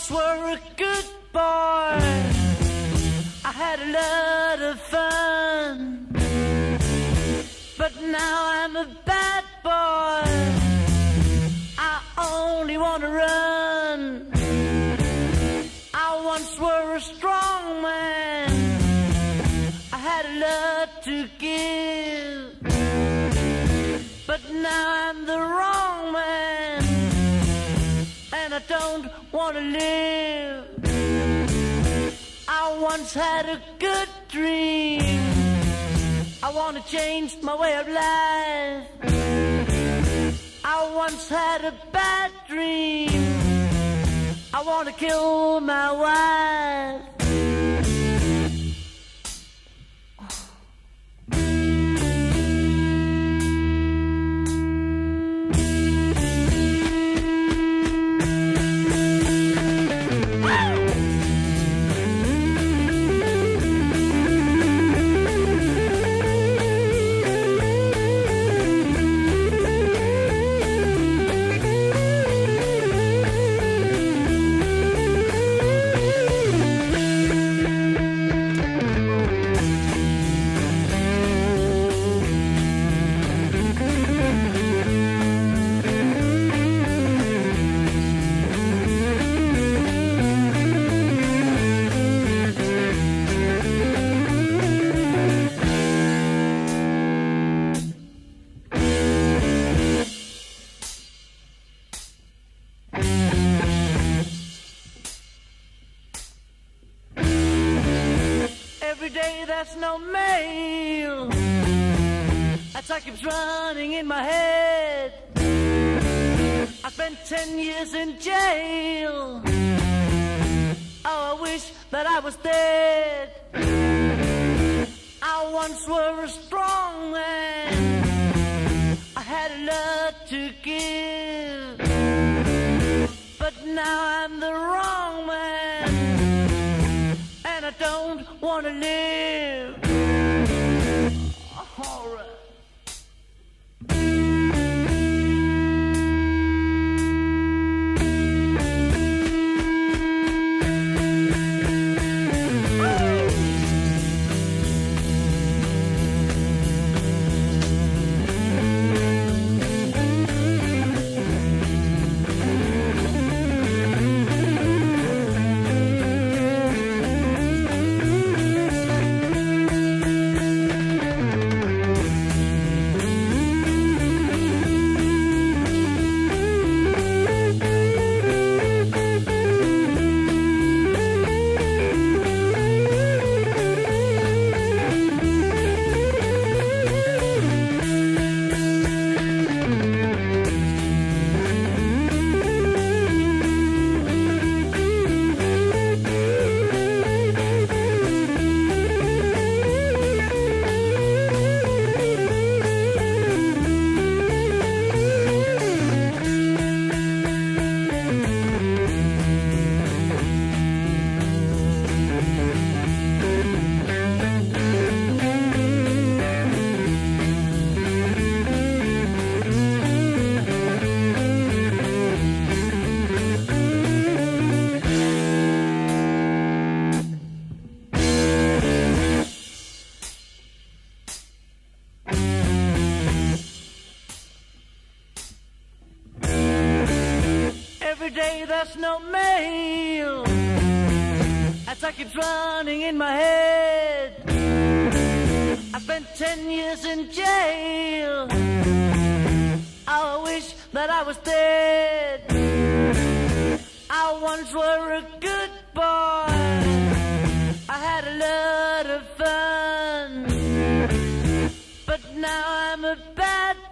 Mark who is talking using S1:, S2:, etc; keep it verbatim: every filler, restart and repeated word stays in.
S1: once were a good boy. I had a lot of fun. But now I'm a bad boy. I only want to run. I once were a strong man. I had a lot to give. But now I'm the wrong man. And I don't want to live. I once had a good dream. I want to change my way of life. I once had a bad dream. I want to kill my wife. Every day there's no mail. That's like it's running in my head. I spent ten years in jail. Oh, I wish that I was dead. I once were a strong man. I had a lot to give. But now I'm the wrong man. And I don't want to live. All right. Every day there's no mail. That's like it's running in my head. I spent ten years in jail. Oh, I wish that I was dead. I once were a good boy. I had a lot of fun. But now I'm a bad